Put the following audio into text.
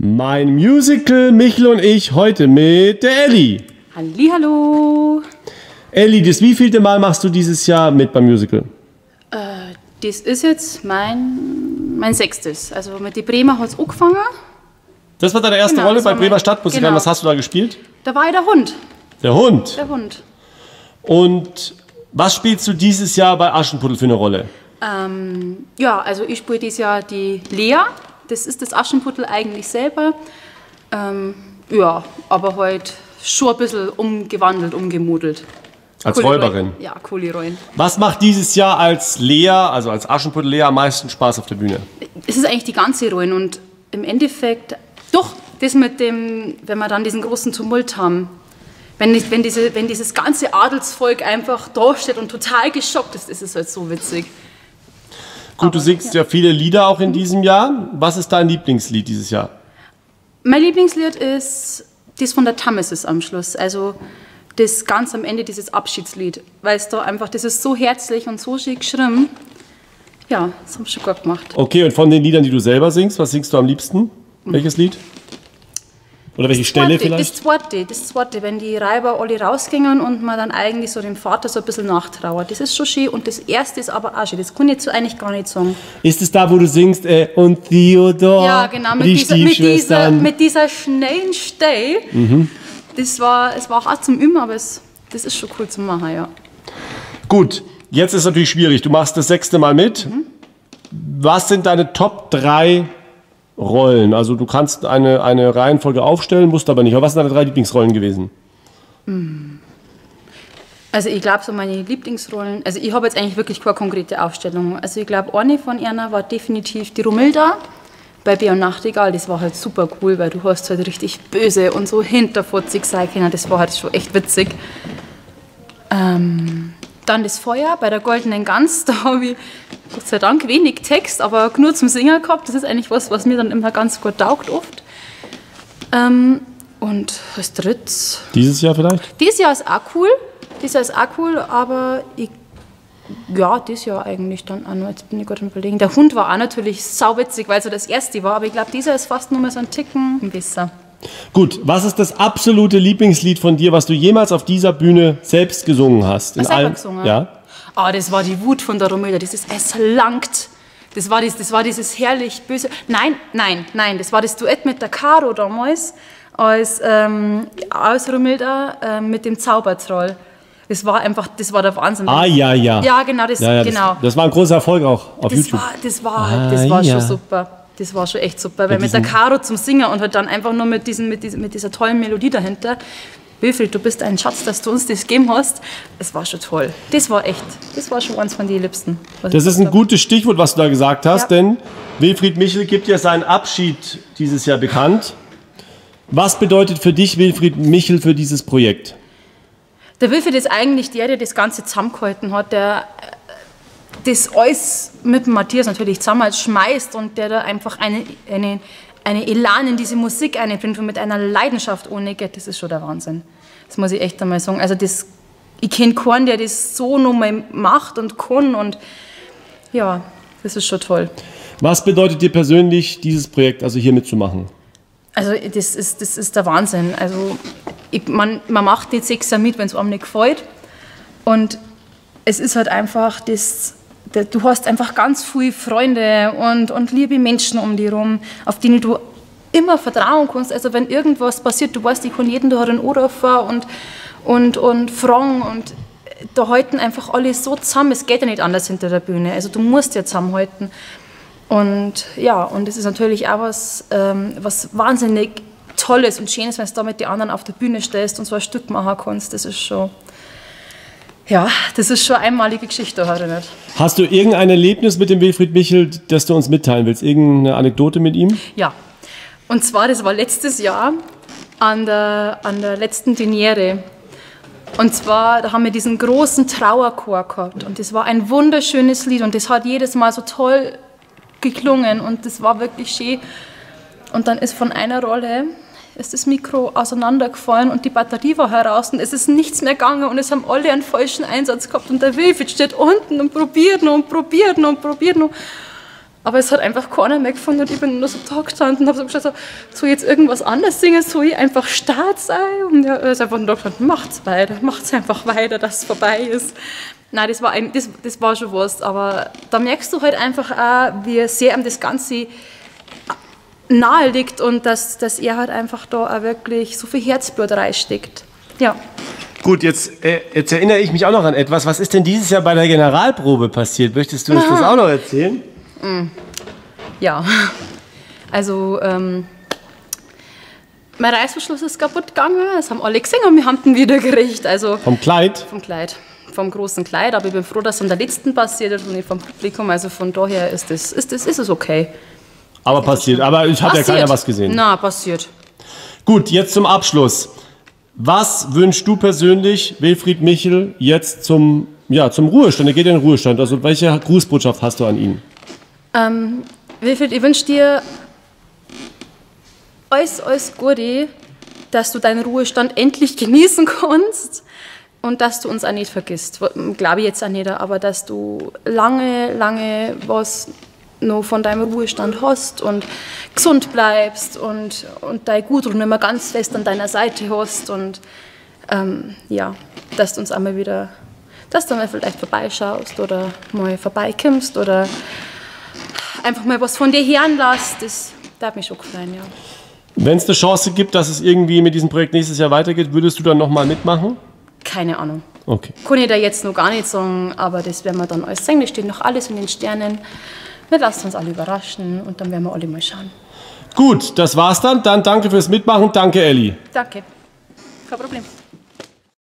Mein Musical, Michel und ich, heute mit der Elli. Hallihallo. Elli, das wievielte Mal machst du dieses Jahr mit beim Musical? Das ist jetzt mein 6. Also mit die Bremer hat es angefangen. Das war deine erste Genau, Rolle das bei war Bremer mein- Stadtmusikern. genau. Was hast du da gespielt? Da war ich der Hund. Der Hund. Der Hund. Und was spielst du dieses Jahr bei Aschenputtel für eine Rolle? Ja, also ich spiele dieses Jahr die Lea. Das ist das Aschenputtel eigentlich selber. Ja, aber halt schon ein bisschen umgewandelt, umgemodelt. Als Coole Räuberin. Rollen. Ja, coole Rollen. Was macht dieses Jahr als Lea, also als Aschenputtel Lea, am meisten Spaß auf der Bühne? Es ist eigentlich die ganze Rollen und im Endeffekt, doch, das mit dem, wenn wir dann diesen großen Tumult haben, wenn dieses ganze Adelsvolk einfach da steht und total geschockt ist, ist es halt so witzig. Gut, Aber, du singst ja viele Lieder auch in diesem Jahr. Was ist dein Lieblingslied dieses Jahr? Mein Lieblingslied ist das von der Tamesis am Schluss, also das ganz am Ende, dieses Abschiedslied, weil es da einfach, das ist so herzlich und so schick geschrieben. Ja, das haben sie schon gut gemacht. Okay, und von den Liedern, die du selber singst, was singst du am liebsten? Welches Lied? Oder welche Stelle vielleicht? Das zweite, wenn die Reiber alle rausgingen und man dann eigentlich so dem Vater so ein bisschen nachtrauert. Das ist schon schön und das erste ist aber auch schön. Das kann ich jetzt so eigentlich gar nicht sagen. Ist es da, wo du singst, und Theodor, Ja, genau, mit die dieser schnellen Stelle. Es war auch zum Üben, aber das ist schon cool zu machen, ja. Gut, jetzt ist es natürlich schwierig. Du machst das 6. Mal mit. Was sind deine Top 3 Rollen? Also du kannst eine Reihenfolge aufstellen, musst aber nicht. Aber was sind deine 3 Lieblingsrollen gewesen? Also ich glaube, so meine Lieblingsrollen, also ich habe jetzt eigentlich wirklich keine konkrete Aufstellung. Also ich glaube, eine von ihnen war definitiv die Romilda bei Bär und Nachtigall. Das war halt super cool, weil du hast halt richtig böse und so hinterfotzig sein können. Das war halt schon echt witzig. Dann das Feuer bei der Goldenen Gans, da habe ich Gott sei Dank wenig Text, aber nur zum Singen gehabt. Das ist eigentlich was mir dann immer ganz gut taugt oft. Und als drittes... Dieses Jahr vielleicht? Dieses Jahr ist auch cool, aber dieses Jahr eigentlich dann auch noch, jetzt bin ich gerade am Überlegen. Der Hund war auch natürlich sauwitzig, weil es so das erste war, aber ich glaube, dieser ist fast nur mal so ein Ticken besser. Gut, was ist das absolute Lieblingslied von dir, was du jemals auf dieser Bühne selbst gesungen hast? Selber gesungen? Ja. Das war die Wut von der Romilda, dieses Es langt. Das war dieses herrlich böse... Nein, das war das Duett mit der Caro damals, als Romilda mit dem Zaubertroll. Das war der Wahnsinn. Ja. Ja, genau, genau. Das war ein großer Erfolg auch auf YouTube. Das war schon super. Das war schon echt super, weil mit der Caro zum Singen und halt dann einfach nur mit dieser tollen Melodie dahinter. Wilfried, du bist ein Schatz, dass du uns das gegeben hast. Das war schon toll. Das war schon eins von den Liebsten. Das ist ein gutes Stichwort, was du da gesagt hast, Ja. denn Wilfried Michel gibt ja seinen Abschied dieses Jahr bekannt. Was bedeutet für dich Wilfried Michel für dieses Projekt? Der Wilfried ist eigentlich der das Ganze zusammengehalten hat, der das alles mit dem Matthias natürlich zusammen schmeißt und der da einfach eine Elan in diese Musik einbringt und mit einer Leidenschaft ohne geht, das ist schon der Wahnsinn. Das muss ich echt einmal sagen. Also ich kenne keinen, der das so nochmal macht und kann und ja, das ist schon toll. Was bedeutet dir persönlich dieses Projekt, also hier mitzumachen? Also das ist der Wahnsinn. Also man macht nicht 6 Jahre mit, wenn es einem nicht gefällt. Und es ist halt einfach, du hast einfach ganz viele Freunde und liebe Menschen um dich herum, auf die du immer vertrauen kannst. Also wenn irgendwas passiert, du weißt, ich kann jeden da einen anrufen und fragen. Und da halten einfach alle so zusammen. Es geht ja nicht anders hinter der Bühne. Also du musst ja zusammenhalten. Und ja, und es ist natürlich auch was wahnsinnig Tolles und Schönes, wenn du da mit den anderen auf der Bühne stehst und so ein Stück machen kannst. Das ist schon eine einmalige Geschichte, oder nicht? Hast du irgendein Erlebnis mit dem Wilfried Michel, das du uns mitteilen willst? Irgendeine Anekdote mit ihm? Ja, und zwar, das war letztes Jahr an der letzten Diniere. Und zwar, da haben wir diesen großen Trauerchor gehabt und das war ein wunderschönes Lied und das hat jedes Mal so toll geklungen und das war wirklich schön. Und dann ist von einer Rolle das Mikro auseinandergefallen und die Batterie war heraus und es ist nichts mehr gegangen und es haben alle einen falschen Einsatz gehabt und der Wilfried steht unten und probiert noch. Aber es hat einfach keiner mehr gefunden und ich bin nur so da gestanden und habe so geschaut, soll ich jetzt irgendwas anderes singen, soll ich einfach Start sein? Und er ist einfach nur da gestanden, macht's einfach weiter, dass es vorbei ist. Nein, das war schon was, aber da merkst du halt einfach auch, wie sehr ihm das Ganze nahe liegt und dass er halt einfach da auch wirklich so viel Herzblut reinsteckt. Ja. Gut, jetzt erinnere ich mich auch noch an etwas. Was ist denn dieses Jahr bei der Generalprobe passiert? Möchtest du uns das auch noch erzählen? Ja, also mein Reißverschluss ist kaputt gegangen, das haben alle gesehen und wir haben den wieder gekriegt. Also vom Kleid? Vom Kleid, vom großen Kleid, aber ich bin froh, dass es an der letzten passiert ist und nicht vom Publikum, also von daher ist es okay. Aber passiert, aber ich habe ja keiner was gesehen. Na, passiert. Gut, jetzt zum Abschluss. Was wünschst du persönlich, Wilfried Michel, jetzt zum Ruhestand? Er geht in den Ruhestand. Also welche Grußbotschaft hast du an ihn? Wilfried, ich wünsche dir alles Gute, dass du deinen Ruhestand endlich genießen kannst und dass du uns auch nicht vergisst. Glaube ich jetzt auch nicht, aber dass du lange was noch von deinem Ruhestand hast und gesund bleibst und deine Gudrun immer ganz fest an deiner Seite hast und dass du uns einmal wieder, dass du mal vielleicht vorbeischaust oder mal vorbeikommst oder einfach mal was von dir hören lässt, das darf mich schon gefallen, ja. Wenn es eine Chance gibt, dass es irgendwie mit diesem Projekt nächstes Jahr weitergeht, würdest du dann nochmal mitmachen? Keine Ahnung. Okay. Kann ich da jetzt noch gar nicht sagen, aber das werden wir dann alles sehen. Das steht noch alles in den Sternen. Wir lassen uns alle überraschen und dann werden wir alle mal schauen. Gut, das war's dann. Dann danke fürs Mitmachen. Danke, Elli. Danke. Kein Problem.